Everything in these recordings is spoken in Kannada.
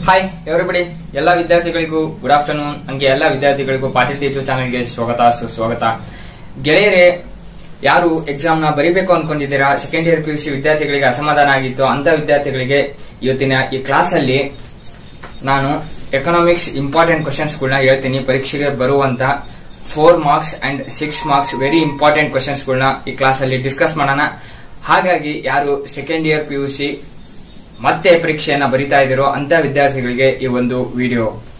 ಹಾಯ್ ಎವ್ರಿಬಡಿ, ಎಲ್ಲ ವಿದ್ಯಾರ್ಥಿಗಳಿಗೂ ಗುಡ್ ಆಫ್ಟರ್ನೂನ್. ಹಂಗೆ ಎಲ್ಲ ವಿದ್ಯಾರ್ಥಿಗಳಿಗೂ ಪಾಟೀಲ್ ಟೀಚರ್ ಚಾನೆಲ್ಗೆ ಸ್ವಾಗತ ಸುಸ್ವಾಗತ. ಗೆಳೆಯರೇ, ಯಾರು ಎಕ್ಸಾಮ್ ನ ಬರೀಬೇಕು ಅನ್ಕೊಂಡಿದ್ದೀರಾ, ಸೆಕೆಂಡ್ ಇಯರ್ PUC ವಿದ್ಯಾರ್ಥಿಗಳಿಗೆ ಅಸಮಾಧಾನ ಆಗಿತ್ತು ಅಂತ ವಿದ್ಯಾರ್ಥಿಗಳಿಗೆ ಇವತ್ತಿನ ಈ ಕ್ಲಾಸ್ ಅಲ್ಲಿ ನಾನು ಎಕನಾಮಿಕ್ಸ್ ಇಂಪಾರ್ಟೆಂಟ್ ಕ್ವಶನ್ಸ್ ಗಳನ್ನ ಹೇಳ್ತೀನಿ. ಪರೀಕ್ಷೆಗೆ ಬರುವಂತ 4 marks and 6 marks very important questions ಗಳನ್ನ ಈ ಕ್ಲಾಸ್ ಅಲ್ಲಿ ಡಿಸ್ಕಸ್ ಮಾಡೋಣ. ಹಾಗಾಗಿ ಯಾರು ಸೆಕೆಂಡ್ ಇಯರ್ PUC ಮತ್ತೆ ಪರೀಕ್ಷೆಯನ್ನ ಬರಿತಾ ಇದ್ದೀರೋ ಅಂತ ವಿದ್ಯಾರ್ಥಿಗಳಿಗೆ ಈ ಒಂದು ವಿಡಿಯೋ.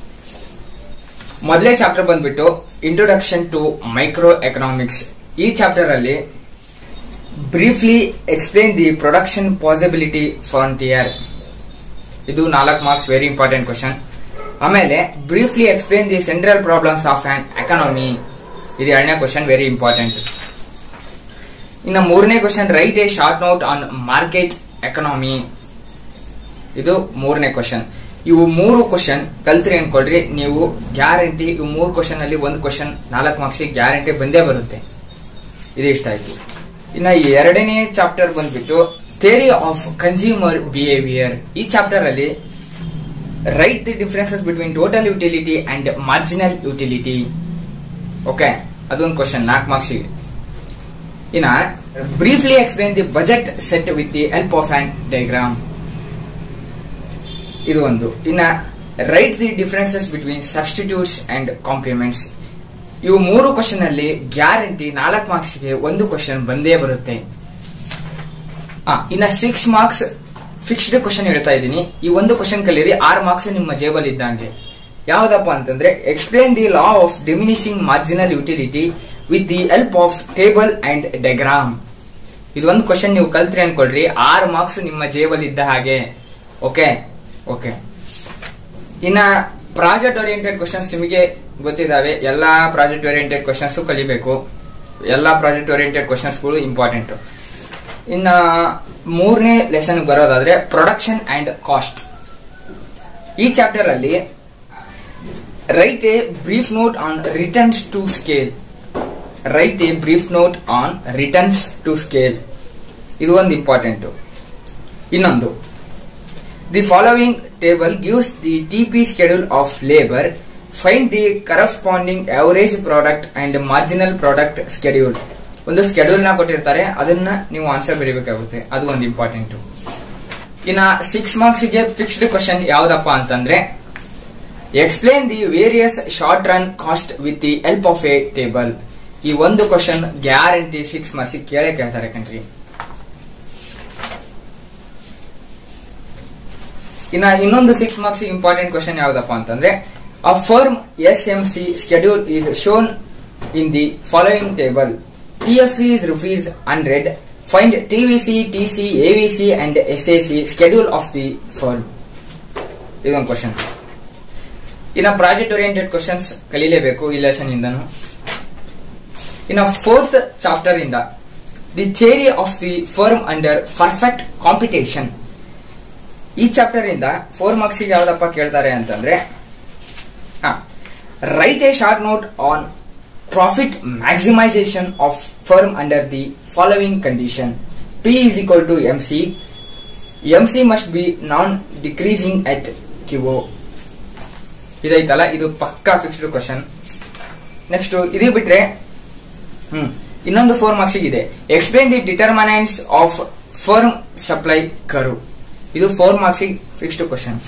ಮೊದಲೇ ಚಾಪ್ಟರ್ ಬಂದ್ಬಿಟ್ಟು ಇಂಟ್ರೊಡಕ್ಷನ್ ಟು ಮೈಕ್ರೋ ಎಕನಾಮಿಕ್ಸ್. ಈ ಚಾಪ್ಟರ್ ಅಲ್ಲಿ briefly explain the production possibility frontier, ಇದು 4 ಮಾರ್ಕ್ಸ್ ವೆರಿ ಇಂಪಾರ್ಟೆಂಟ್ ಕ್ವಶನ್. ಆಮೇಲೆ briefly explain the central problems of an economy, ಇದು 2ನೇ ಕ್ವಶನ್ ವೆರಿ ಇಂಪಾರ್ಟೆಂಟ್. ಇನ್ನು 3ನೇ question write a short note on market economy, ಇದು 3ನೇ ಕ್ವಶನ್. ಇವು 3 ಕ್ವಶನ್ ಕಲ್ತ್ರಿ ಅನ್ಕೊಳ್ರಿ ನೀವು ಗ್ಯಾರಂಟಿ. ಇವು 3 ಕ್ವಶನ್ ಅಲ್ಲಿ ಒಂದು ಕ್ವಶನ್ 4 ಮಾರ್ಕ್ಸ್ ಗ್ಯಾರಂಟಿ ಬಂದೇ ಬರುತ್ತೆ. ಇದು ಇಷ್ಟ ಆಯ್ತು. ಇನ್ನ 2ನೇ ಚಾಪ್ಟರ್ ಬಂದ್ಬಿಟ್ಟು ಥಿಯರಿ ಆಫ್ ಕನ್ಸ್ಯೂಮರ್ ಬಿಹೇವಿಯರ್. ಈ ಚಾಪ್ಟರ್ ಅಲ್ಲಿ write the differences between total utility and marginal utility. Okay, ಅದೊಂದು ಕ್ವಶನ್ 4 ಮಾರ್ಕ್ಸ್. ಇನ್ನ briefly explain the budget set with the help of an diagram, ಇದು ಒಂದು. ಇನ್ನ write the differences between substitutes and complements. ಇವು 3 ಕ್ವಶನ್ ಅಲ್ಲಿ ಗ್ಯಾರಂಟಿ 4 ಮಾರ್ಕ್ಸ್ಗೆ ಒಂದು ಕ್ವಶನ್ ಬಂದೇ ಬರುತ್ತೆ. ಇನ್ನ 6 ಮಾರ್ಕ್ಸ್ ಫಿಕ್ಸ್ಡ್ ಕ್ವಶನ್ ಹೇಳ್ತಾ ಇದ್ದೀನಿ. ಈ ಒಂದು ಕ್ವಶನ್ ಕಲೀರಿ, 6 ಮಾರ್ಕ್ಸ್ ನಿಮ್ಮ ಜೇಬಲ್ ಇದ್ದಂಗೆ. ಯಾವ್ದಪ್ಪ ಅಂತಂದ್ರೆ explain the law of diminishing marginal utility with the help of table and diagram. ಇದೊಂದು ಕ್ವಶನ್ ನೀವು ಕಲ್ತ್ರಿ ಅನ್ಕೊಳ್ರಿ, 6 ಮಾರ್ಕ್ಸ್ ನಿಮ್ಮ ಜೇಬಲ್ ಇದ್ದ ಹಾಗೆ. Okay okay. ಇನ್ನ ಪ್ರಾಜೆಕ್ಟ್ ಓರಿಯೆಂಟೆಡ್ ಕ್ವಶನ್ಸ್ ನಿಮಗೆ ಗೊತ್ತಿದಾವೆ. ಎಲ್ಲಾ ಪ್ರಾಜೆಕ್ಟ್ ಓರಿಯೆಂಟೆಡ್ ಕ್ವಶನ್ಸ್ ಕಲಿಬೇಕು. ಎಲ್ಲಾ ಪ್ರಾಜೆಕ್ಟ್ ಓರಿಯೆಂಟೆಡ್ ಕ್ವಶನ್ಸ್ ಗಳು ಇಂಪಾರ್ಟೆಂಟ್. ಇನ್ನ 3ನೇ ಲೆಸನ್ ಬರೋದಾದ್ರೆ ಪ್ರೊಡಕ್ಷನ್ ಅಂಡ್ ಕಾಸ್ಟ್. ಈ ಚಾಪ್ಟರ್ ಅಲ್ಲಿ write a brief note on returns to scale. Write a brief note on returns to scale, ಇದು ಒಂದು ಇಂಪಾರ್ಟೆಂಟ್. ಇನ್ನೊಂದು, the following table gives the TP schedule of labor. Find the corresponding average product and marginal product schedule. ಒಂದು ಸ್ಕೆಡ್ಯೂಲ್ ನ ಕೊಟ್ಟಿರ್ತಾರೆ, ಅದನ್ನ ನೀವು ಆನ್ಸರ್ ಬರೀಬೇಕಾಗುತ್ತೆ, ಅದು ಒಂದು ಇಂಪಾರ್ಟೆಂಟ್. ಇನ್ನ 6 ಮಾರ್ಕ್ಸ್ ಗೆ ಫಿಕ್ಸ್ಡ್ ಕ್ವಶನ್ ಯಾವ್ದಪ್ಪ ಅಂತಂದ್ರೆ explain the various short run cost with the help of a table. ಈ ಒಂದು ಕ್ವಶನ್ ಗ್ಯಾರಂಟಿ 6 ಮಾರ್ಕ್ಸ್ ಕೇಳೇ ಕೇಳ್ತಾರೆ ಕಣ್ರಿ. ಇನ್ನ ಇನ್ನೊಂದು 6 ಮಾರ್ಕ್ಸ್ ಇಂಪಾರ್ಟೆಂಟ್ ಕ್ವಶನ್ ಯಾವ್ದಪ್ಪ ಅಂತಂದ್ರೆ a firm SMC schedule is shown in the following table. TFC is ₹100. Find TVC, TC, AVC and SAC schedule of the firm. ಇದೊಂದು ಕ್ವಶನ್. ಇನ್ನ ಪ್ರಾಜೆಕ್ಟ್ ಓರಿಯೆಂಟೆಡ್ ಕ್ವಶನ್ಸ್ ಕಲೀಲೇಬೇಕು ಈ ಲೆಸನ್ ಇಂದನು. ಇನ್ನ 4th ಚಾಪ್ಟರ್ ಇಂದ the theory of the firm under perfect competition. ಈ ಚಾಪ್ಟರ್ ಇಂದ 4 ಮಾರ್ಕ್ಸ್ ಯಾವ್ದಪ್ಪ ಕೇಳ್ತಾರೆ ಅಂತಂದ್ರೆ write a short note on profit maximisation of firm under the following condition. P is equal to MC. MC must be non decreasing at QO. ಇದೈತಲ್ಲ, ಇದು ಪಕ್ಕಾ ಫಿಕ್ಸ್ಡ್ ಕ್ವಶನ್. ನೆಕ್ಸ್ಟ್ ಇದು ಬಿಟ್ರೆ ಇನ್ನೊಂದು 4 ಮಾರ್ಕ್ಸ್ ಇದೆ. Explain the determinants of firm supply curve. ಇದು 4 ಮಾರ್ಕ್ಸ್ ಫಿಕ್ಸ್ಡ್ ಕ್ವಶನ್.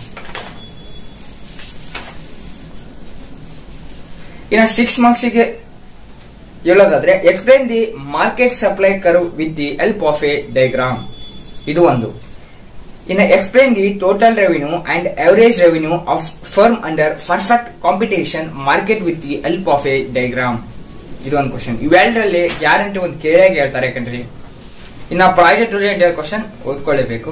ಇನ್ನು 6 ಮಾರ್ಕ್ಸ್ ಗೆ ಹೇಳೋದಾದ್ರೆ explain the market supply curve with the help of a diagram, ಇದು ಒಂದು. ಇನ್ನು explain the total revenue and average revenue of firm under perfect competition market with the help of a diagram, ಇದು ಒಂದು ಕ್ವಶನ್. ಇವೆರಡರಲ್ಲಿ ಗ್ಯಾರಂಟಿ ಒಂದು ಕೇಳೇ ಹೇಳ್ತಾರೆ ಕಣ್ರಿ. ಇನ್ನ ಪ್ರಾಜೆಕ್ಟ್ ಓರಿಯೆಂಟೆಡ್ ಕ್ವಶನ್ ಓದ್ಕೊಳ್ಳೇಬೇಕು.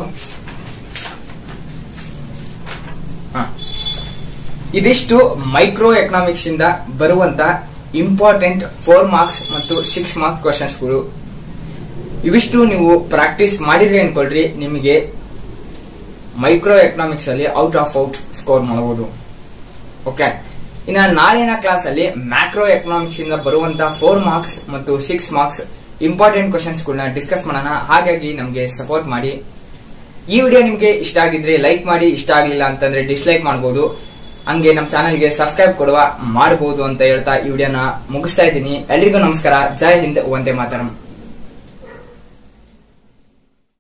ಇದಿಷ್ಟು ಮೈಕ್ರೋ ಎಕನಾಮಿಕ್ಸ್ ಇಂದ ಬರುವಂತ ಇಂಪಾರ್ಟೆಂಟ್ 4 ಮಾರ್ಕ್ಸ್ ಮತ್ತು 6 ಮಾರ್ಕ್ಸ್ ಕ್ವಶನ್ಸ್ ಗಳು. ಇವಿಷ್ಟು ನೀವು ಪ್ರಾಕ್ಟೀಸ್ ಮಾಡಿದ್ರೆ ಅನ್ಕೊಳ್ರಿ, ನಿಮಗೆ ಮೈಕ್ರೋ ಎಕನಾಮಿಕ್ಸ್ ಅಲ್ಲಿ ಔಟ್ ಆಫ್ ಔಟ್ ಸ್ಕೋರ್ ಮಾಡಬಹುದು. ಓಕೆ. ಇನ್ನ ನಾಳಿನ ಕ್ಲಾಸ್ ಅಲ್ಲಿ ಮ್ಯಾಕ್ರೋ ಎಕನಾಮಿಕ್ಸ್ ಇಂದ ಬರುವಂತ 4 ಮಾರ್ಕ್ಸ್ ಮತ್ತು 6 ಮಾರ್ಕ್ಸ್ ಇಂಪಾರ್ಟೆಂಟ್ ಕ್ವಶನ್ಸ್ ಗಳನ್ನ ಡಿಸ್ಕಸ್ ಮಾಡೋಣ. ಹಾಗಾಗಿ ನಮಗೆ ಸಪೋರ್ಟ್ ಮಾಡಿ. ಈ ವಿಡಿಯೋ ನಿಮ್ಗೆ ಇಷ್ಟ ಆಗಿದ್ರೆ ಲೈಕ್ ಮಾಡಿ, ಇಷ್ಟ ಆಗ್ಲಿಲ್ಲ ಅಂತಂದ್ರೆ ಡಿಸ್ಲೈಕ್ ಮಾಡಬಹುದು. ಹಂಗೆ ನಮ್ಮ ಚಾನಲ್ಗೆ ಸಬ್ಸ್ಕ್ರೈಬ್ ಕೊಡುವ ಮಾಡಬಹುದು ಅಂತ ಹೇಳ್ತಾ ಈ ವಿಡಿಯೋನ ಮುಗಿಸ್ತಾ ಇದ್ದೀನಿ. ಎಲ್ರಿಗೂ ನಮಸ್ಕಾರ. ಜೈ ಹಿಂದ್, ವಂದೇ ಮಾತರಂ.